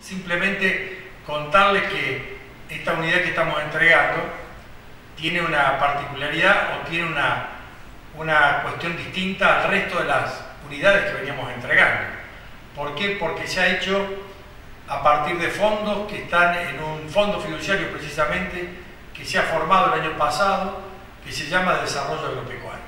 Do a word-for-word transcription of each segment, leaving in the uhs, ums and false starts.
simplemente contarles que esta unidad que estamos entregando tiene una particularidad o tiene una, una cuestión distinta al resto de las unidades que veníamos entregando. ¿Por qué? Porque se ha hecho a partir de fondos que están en un fondo fiduciario precisamente que se ha formado el año pasado, que se llama Desarrollo Agropecuario.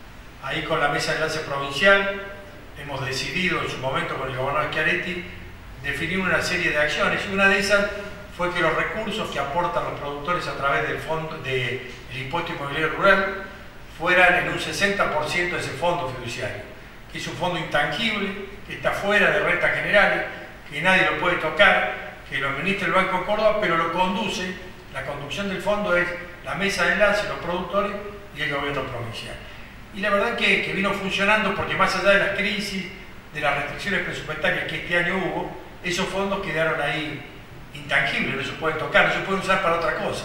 Ahí con la Mesa de Enlace Provincial hemos decidido en su momento con el gobernador Schiaretti definir una serie de acciones, y una de esas fue que los recursos que aportan los productores a través del fondo del impuesto inmobiliario rural fueran en un sesenta por ciento de ese fondo fiduciario, que es un fondo intangible, que está fuera de rentas generales, que nadie lo puede tocar, que lo administra el Banco Córdoba, pero lo conduce, la conducción del fondo es la mesa de enlace, los productores y el gobierno provincial. Y la verdad que, que vino funcionando porque más allá de las crisis, de las restricciones presupuestarias que este año hubo, esos fondos quedaron ahí intangibles, no se pueden tocar, no se pueden usar para otra cosa.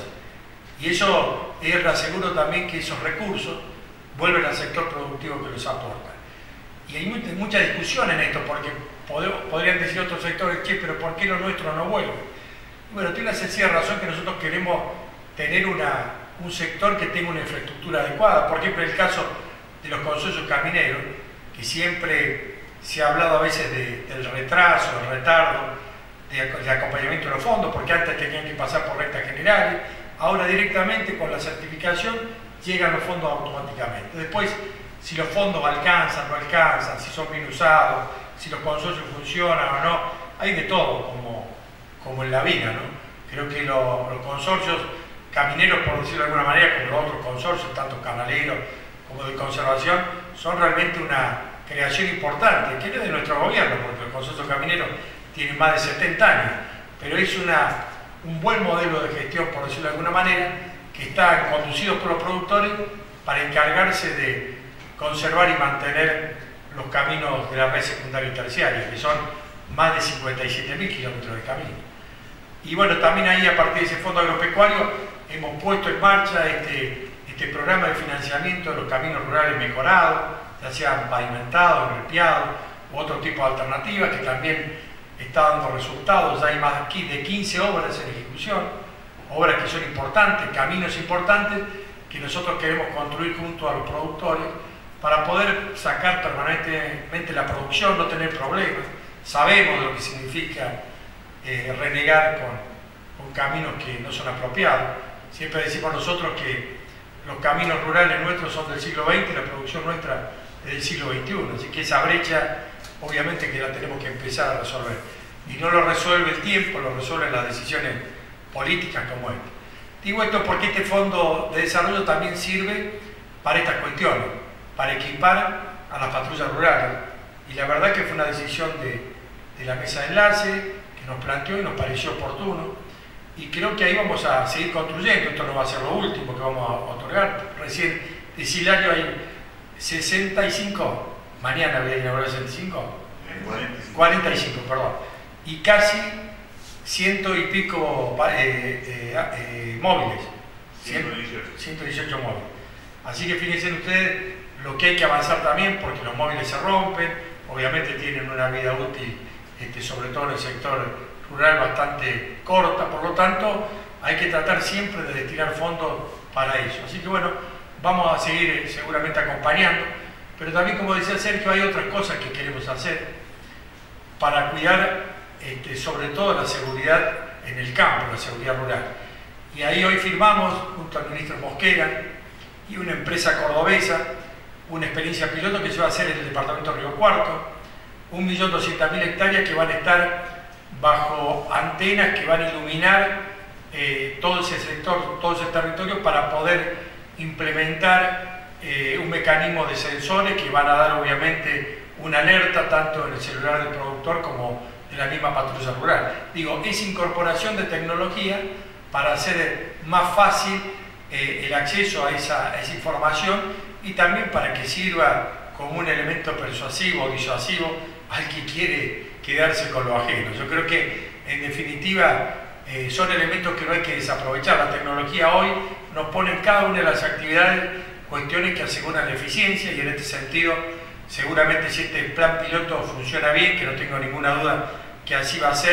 Y eso es aseguro también que esos recursos vuelven al sector productivo que los aporta. Y hay mucha, mucha discusión en esto, porque podrían decir otros sectores, che, pero ¿por qué lo nuestro no vuelve? Y bueno, tiene una sencilla razón que nosotros queremos tener una, un sector que tenga una infraestructura adecuada. Por ejemplo, en el caso de los consorcios camineros, que siempre se ha hablado a veces de, del retraso, del retardo, de, de acompañamiento de los fondos, porque antes tenían que pasar por rentas generales, ahora directamente con la certificación llegan los fondos automáticamente. Después, si los fondos alcanzan, no alcanzan, si son bien usados, si los consorcios funcionan o no, hay de todo, como, como en la vida, ¿no? Creo que lo, los consorcios camineros, por decirlo de alguna manera, como los otros consorcios, tanto canaleros como de conservación, son realmente una creación importante, que no es de nuestro gobierno, porque los consorcios camineros tienen más de setenta años, pero es una, un buen modelo de gestión, por decirlo de alguna manera, que está conducido por los productores para encargarse de conservar y mantener los caminos de la red secundaria y terciaria, que son más de cincuenta y siete mil kilómetros de camino. Y bueno, también ahí a partir de ese fondo agropecuario hemos puesto en marcha este, este programa de financiamiento de los caminos rurales mejorados, ya sean pavimentados, ripiados u otro tipo de alternativas que también está dando resultados. Ya hay más de quince obras en ejecución, obras que son importantes, caminos importantes que nosotros queremos construir junto a los productores para poder sacar permanentemente la producción, no tener problemas. Sabemos lo que significa eh, renegar con, con caminos que no son apropiados. Siempre decimos nosotros que los caminos rurales nuestros son del siglo veinte y la producción nuestra es del siglo veintiuno, así que esa brecha obviamente que la tenemos que empezar a resolver. Y no lo resuelve el tiempo, lo resuelven las decisiones políticas como esta. Digo esto porque este fondo de desarrollo también sirve para estas cuestiones, para equipar a las patrullas rurales. Y la verdad que fue una decisión de, de la mesa de enlace que nos planteó y nos pareció oportuno. Y creo que ahí vamos a seguir construyendo. Esto no va a ser lo último que vamos a otorgar. Recién de Silario hay sesenta y cinco, mañana voy a inaugurar sesenta y cinco, cuarenta y cinco, perdón. Y casi ciento y pico eh, eh, eh, móviles. ciento dieciocho móviles. Así que fíjense ustedes lo que hay que avanzar también, porque los móviles se rompen, obviamente tienen una vida útil, este, sobre todo en el sector rural, bastante corta, por lo tanto hay que tratar siempre de destinar fondos para eso. Así que bueno, vamos a seguir seguramente acompañando, pero también, como decía Sergio, hay otras cosas que queremos hacer para cuidar este, sobre todo la seguridad en el campo, la seguridad rural. Y ahí hoy firmamos, junto al ministro Mosquera y una empresa cordobesa, una experiencia piloto que se va a hacer en el departamento de Río Cuarto, un millón doscientas mil hectáreas que van a estar bajo antenas que van a iluminar eh, todo ese sector, todo ese territorio, para poder implementar eh, un mecanismo de sensores que van a dar obviamente una alerta tanto en el celular del productor como de la misma patrulla rural. Digo, es incorporación de tecnología para hacer más fácil eh, el acceso a esa, a esa información, y también para que sirva como un elemento persuasivo o disuasivo al que quiere quedarse con lo ajeno. Yo creo que, en definitiva, eh, son elementos que no hay que desaprovechar. La tecnología hoy nos pone en cada una de las actividades cuestiones que aseguran la eficiencia, y en este sentido, seguramente si este plan piloto funciona bien, que no tengo ninguna duda que así va a ser,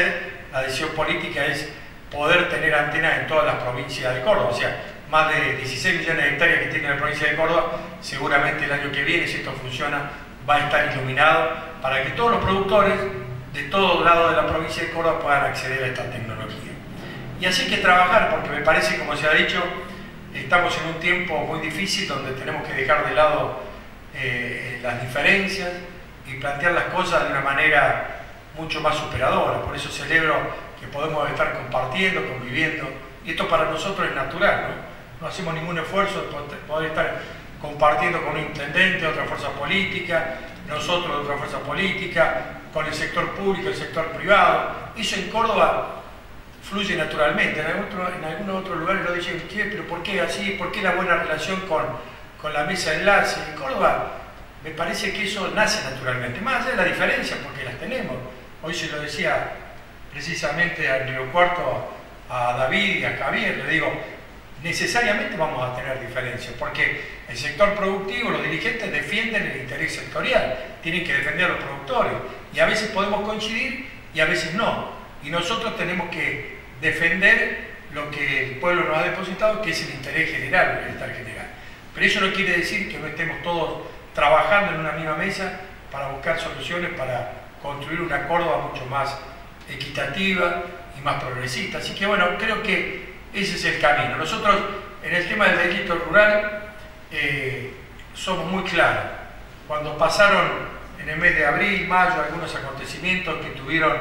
la decisión política es poder tener antenas en todas las provincias de Córdoba, o sea, más de dieciséis millones de hectáreas que tiene la provincia de Córdoba, seguramente el año que viene, si esto funciona, va a estar iluminado para que todos los productores de todos lados de la provincia de Córdoba puedan acceder a esta tecnología. Y así hay que trabajar, porque me parece, como se ha dicho, estamos en un tiempo muy difícil donde tenemos que dejar de lado eh, las diferencias y plantear las cosas de una manera mucho más superadora. Por eso celebro que podemos estar compartiendo, conviviendo, y esto para nosotros es natural, ¿no? No hacemos ningún esfuerzo de poder estar compartiendo con un intendente, otra fuerza política, nosotros otra fuerza política, con el sector público, el sector privado. Eso en Córdoba fluye naturalmente. En, algún otro, en algunos otros lugares lo dicen, ¿qué? ¿Pero por qué así? ¿Por qué la buena relación con, con la mesa de enlace? En Córdoba me parece que eso nace naturalmente, más allá de la diferencia, porque las tenemos. Hoy se lo decía precisamente al Río Cuarto a David y a Javier, le digo, necesariamente vamos a tener diferencias, porque el sector productivo, los dirigentes defienden el interés sectorial, tienen que defender a los productores, y a veces podemos coincidir y a veces no, y nosotros tenemos que defender lo que el pueblo nos ha depositado, que es el interés general, el bienestar general. Pero eso no quiere decir que no estemos todos trabajando en una misma mesa para buscar soluciones para construir una Córdoba mucho más equitativa y más progresista. Así que bueno, creo que ese es el camino. Nosotros en el tema del delito rural eh, somos muy claros. Cuando pasaron en el mes de abril, mayo, algunos acontecimientos que tuvieron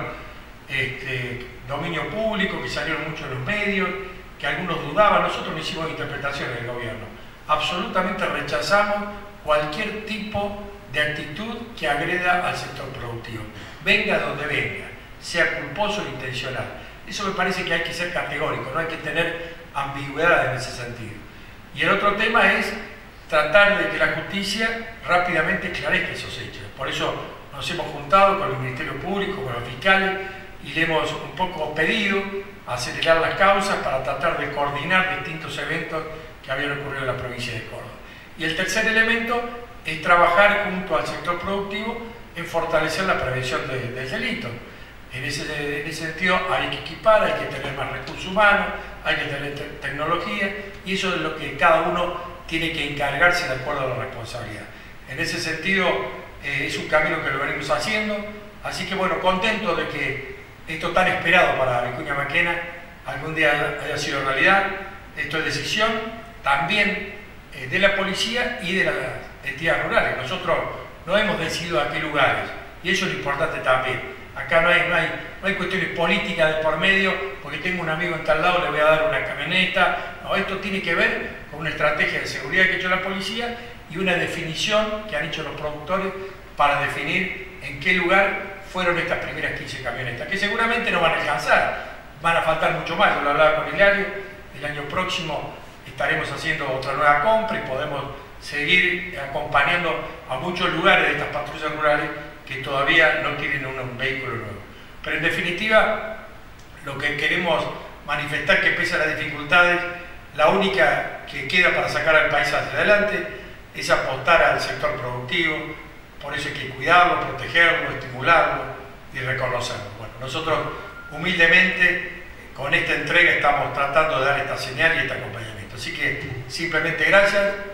este, dominio público, que salieron mucho en los medios, que algunos dudaban, nosotros no hicimos interpretaciones del gobierno. Absolutamente rechazamos cualquier tipo de actitud que agreda al sector productivo. Venga donde venga, sea culposo o intencional. Eso me parece que hay que ser categórico, no hay que tener ambigüedad en ese sentido. Y el otro tema es tratar de que la justicia rápidamente esclarezca esos hechos. Por eso nos hemos juntado con el Ministerio Público, con los fiscales, y le hemos un poco pedido acelerar las causas para tratar de coordinar distintos eventos que habían ocurrido en la provincia de Córdoba. Y el tercer elemento es trabajar junto al sector productivo en fortalecer la prevención de, del delito. En ese, en ese sentido hay que equipar, hay que tener más recursos humanos, hay que tener te tecnología, y eso es lo que cada uno tiene que encargarse de acuerdo a la responsabilidad. En ese sentido eh, es un camino que lo venimos haciendo, así que bueno, contento de que esto tan esperado para Vicuña Maquena algún día haya sido realidad. Esto es decisión también eh, de la policía y de las entidades rurales. Nosotros no hemos decidido a qué lugares, y eso es lo importante también. Acá no hay, no, hay, no hay cuestiones políticas de por medio, porque tengo un amigo en tal lado, le voy a dar una camioneta. No, esto tiene que ver con una estrategia de seguridad que ha hecho la policía y una definición que han hecho los productores para definir en qué lugar fueron estas primeras quince camionetas, que seguramente no van a alcanzar, van a faltar mucho más. Yo lo hablaba con Hilario, el año próximo estaremos haciendo otra nueva compra y podemos seguir acompañando a muchos lugares de estas patrullas rurales que todavía no tienen un, un vehículo nuevo. Pero en definitiva, lo que queremos manifestar, que pese a las dificultades, la única que queda para sacar al país hacia adelante es apostar al sector productivo. Por eso hay que cuidarlo, protegerlo, estimularlo y reconocerlo. Bueno, nosotros humildemente con esta entrega estamos tratando de dar esta señal y este acompañamiento. Así que simplemente gracias.